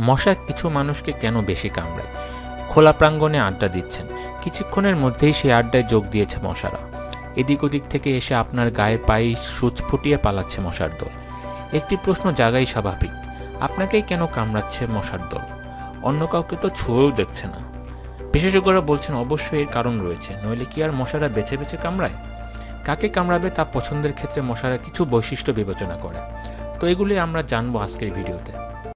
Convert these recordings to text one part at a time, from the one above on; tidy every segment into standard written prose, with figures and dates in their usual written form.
মশা কিছু মানুষকে কেন বেশি কামড়ায়? খোলা প্রাঙ্গণে আড্ডা দিচ্ছেন, কিছুক্ষণের মধ্যেই সেই আড্ডায় যোগ দিয়েছে মশারা। এদিক ওদিক থেকে এসে আপনার গায়ে পায়ে সূচ ফুটিয়ে পালাচ্ছে মশার দল। একটি প্রশ্ন জাগাই স্বাভাবিক, আপনাকেই কেন কামড়াচ্ছে মশার দল? অন্য কাউকে তো ছুঁয়েও দেখছে না। বিশেষজ্ঞরা বলছেন অবশ্যই এর কারণ রয়েছে, নইলে কি আর মশারা বেছে বেছে কামড়ায়? কাকে কামড়াবে তা পছন্দের ক্ষেত্রে মশারা কিছু বৈশিষ্ট্য বিবেচনা করে। তো এগুলি আমরা জানবো আজকের ভিডিওতে।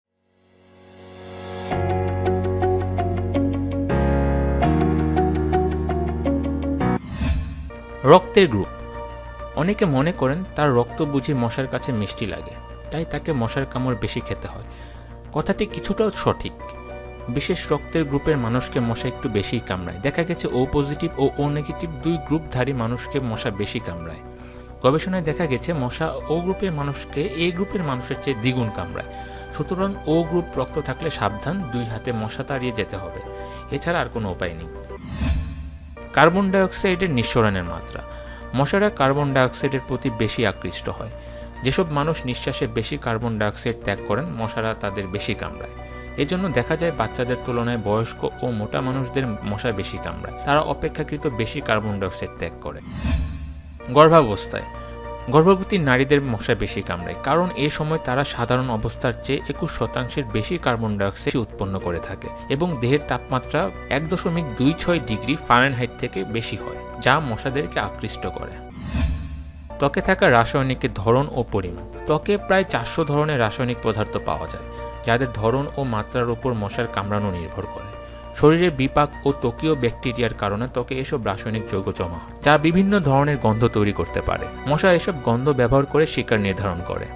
রক্তের গ্রুপ। অনেকে মনে করেন তার রক্ত বুঝি মশার কাছে মিষ্টি লাগে, তাই তাকে মশার কামড় বেশি খেতে হয়। কথাটি কিছুটাও সঠিক। বিশেষ রক্তের গ্রুপের মানুষকে মশা একটু বেশি কামড়ায়। দেখা গেছে ও পজিটিভ ও ও নেগেটিভ দুই গ্রুপধারী মানুষকে মশা বেশি কামড়ায়। গবেষণায় দেখা গেছে মশা ও গ্রুপের মানুষকে এ গ্রুপের মানুষের চেয়ে দ্বিগুণ কামড়ায়। সুতরাং ও গ্রুপ রক্ত থাকলে সাবধান, 2 হাতে মশা তাড়িয়ে যেতে হবে, এছাড়া আর কোনো উপায় নেই। কার্বন ডাইঅক্সাইডের নিঃসরণের মাত্রা। মশারা কার্বন ডাইঅক্সাইডের প্রতি বেশি আকৃষ্ট হয়। যেসব মানুষ নিঃশ্বাসে বেশি কার্বন ডাইঅক্সাইড ত্যাগ করেন, মশারা তাদের বেশি কামড়ায়। এজন্য দেখা যায় বাচ্চাদের তুলনায় বয়স্ক ও মোটা মানুষদের মশা বেশি কামড়ায়। তারা অপেক্ষাকৃত বেশি কার্বন ডাইঅক্সাইড ত্যাগ করে। গর্ভাবস্থায় গর্ভবতী নারীদের মশা বেশি কামড়ায়, কারণ এ সময় তারা সাধারণ অবস্থার চেয়ে 21% বেশি কার্বন ডাইঅক্সাইড উৎপন্ন করে থাকে এবং দেহের তাপমাত্রা 1.26 ডিগ্রি ফারেনহাইট থেকে বেশি হয়, যা মশাদেরকে আকৃষ্ট করে। ত্বকে থাকা রাসায়নিকের ধরন ও পরিমাণ। ত্বকে প্রায় 400 ধরনের রাসায়নিক পদার্থ পাওয়া যায়, যাদের ধরন ও মাত্রার উপর মশার কামড়ানো নির্ভর করে। শরীরে বিপাক ও ত্বকীয় ব্যাকটেরিয়ার কারণে ত্বকে এসব রাসায়নিক যৌগ জমা হয়, যা বিভিন্ন ধরনের গন্ধ তৈরি করতে পারে। মশা এসব গন্ধ ব্যবহার করে শিকার নির্ধারণ করে।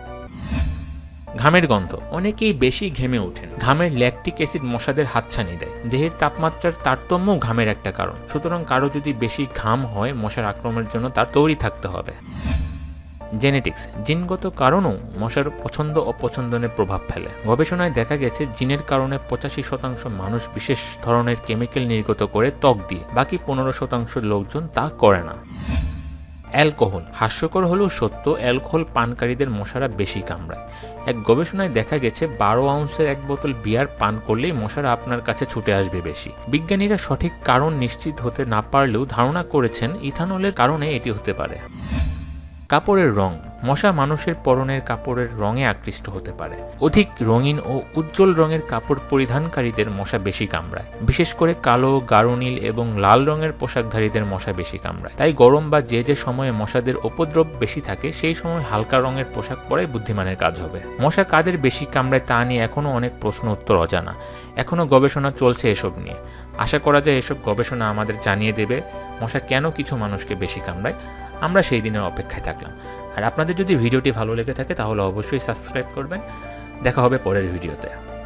ঘামের গন্ধ। অনেকেই বেশি ঘেমে ওঠেন। ঘামের ল্যাকটিক অ্যাসিড মশাদের হাতছানি দেয়। দেহের তাপমাত্রার তারতম্যও ঘামের একটা কারণ। সুতরাং কারো যদি বেশি ঘাম হয়, মশার আক্রমণের জন্য তার তৈরি থাকতে হবে। জেনেটিক্স। জিনগত কারণও মশার পছন্দ অপছন্দনে প্রভাব ফেলে। গবেষণায় দেখা গেছে জিনের কারণে 85% মানুষ বিশেষ ধরনের কেমিক্যাল নির্গত করে ত্বক দিয়ে, বাকি 15% লোকজন তা করে না। অ্যালকোহল। হাস্যকর হলেও সত্য, অ্যালকোহল পানকারীদের মশারা বেশি কামড়ায়। এক গবেষণায় দেখা গেছে 12 আউন্সের এক বোতল বিয়ার পান করলেই মশারা আপনার কাছে ছুটে আসবে বেশি। বিজ্ঞানীরা সঠিক কারণ নিশ্চিত হতে না পারলেও ধারণা করেছেন ইথানলের কারণে এটি হতে পারে। কাপড়ের রং। মশা মানুষের পরনের কাপড়ের রঙে আকৃষ্ট হতে পারে। অধিক রঙিন ও উজ্জ্বল রঙের কাপড় পরিধানকারীদের মশা বেশি কামড়ায়। বিশেষ করে কালো, গাঢ় নীল এবং লাল রঙের পোশাকধারীদের মশা বেশি কামড়ায়। তাই গরম বা যে সময়ে মশাদের উপদ্রব বেশি থাকে, সেই সময় হালকা রঙের পোশাক পরাই বুদ্ধিমানের কাজ হবে। মশা কাদের বেশি কামড়ায় তা নিয়ে এখনও অনেক প্রশ্ন উত্তর অজানা। এখনও গবেষণা চলছে এসব নিয়ে। আশা করা যায় এসব গবেষণা আমাদের জানিয়ে দেবে মশা কেন কিছু মানুষকে বেশি কামড়ায়। আমরা সেই দিনের অপেক্ষায় থাকলাম। আর আপনাদের যদি ভিডিওটি ভালো লেগে থাকে তাহলে অবশ্যই সাবস্ক্রাইব করবেন। দেখা হবে পরের ভিডিওতে।